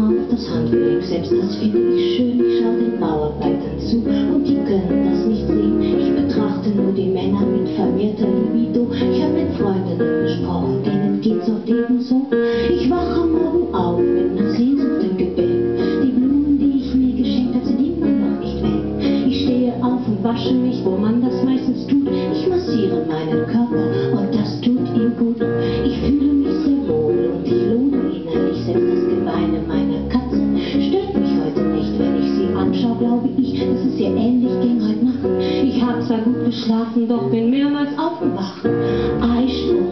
auf das Handgelenk, selbst das finde ich schön. Ich schau den Bauarbeitern zu und die können das nicht sehen. Ich betrachte nur die Männer mit vermehrter Libido. Ich habe mit Freundinnen gesprochen, denen geht's oft ebenso. Ich wache am Morgen auf mit einer Sehnsucht im Gebäck. Die Blumen, die ich mir geschenkt habe, sind immer noch nicht weg. Ich stehe auf und wasche mich, wo man das meistens tut. Ich massiere meinen Körper und das tut ihm gut. Ich fühle mich sehr wohl und ich lohne innerlich. Selbst das Geweine meiner Katze stört mich heute nicht. Wenn ich sie anschaue, glaube ich, dass es ihr ähnlich ging heute Nacht. Ich habe zwar gut geschlafen, doch bin mehrmals aufgewacht. Eisprung.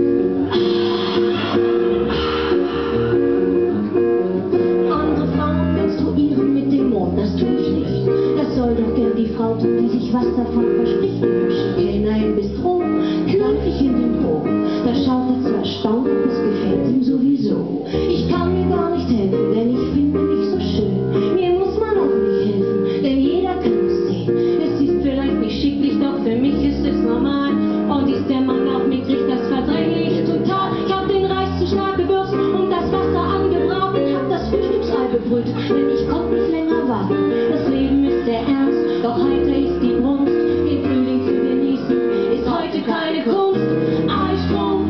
Andere Frauen menstruieren mit dem Mond, das tue ich nicht. Das soll doch gern die Frau tun, die sich was davon verspricht. Kellner im Bistro, knallt ich in den Po. Da schaut er zwar erstaunt, aber es gefällt ihm sowieso. Ich kann mir gar nicht helfen, denn ich finde mich so schön. Mir muss man auch nicht helfen, denn jeder kann es sehen. Es ist vielleicht nicht schicklich, doch für mich ist es normal. Und ist der Mann auch mickrig, das verdränge ich total. Ich hab den Reis zu stark gewürzt und das Wasser angebraten, hab das Frühstücksei bebrüht, denn ich konnte nicht länger warten. Das Leben ist sehr ernst, doch heiter ist die Brunst. Den Frühling zu genießen ist heute keine Kunst. Eisprung,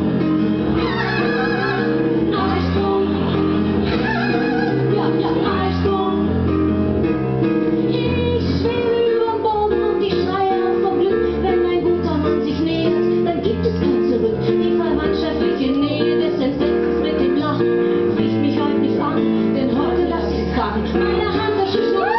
Eisprung, ja, ja, Eisprung. Ich schwebe überm Boden und ich schreie vor Glück. Wenn ein guter Mann sich nähert, dann gibt es kein Zurück. Die verwandtschaftliche Nähe des Entsetzens mit dem Lachen spricht mich heute nicht an, denn heute lass ich's krachen. Meine Handtasche schnurrt.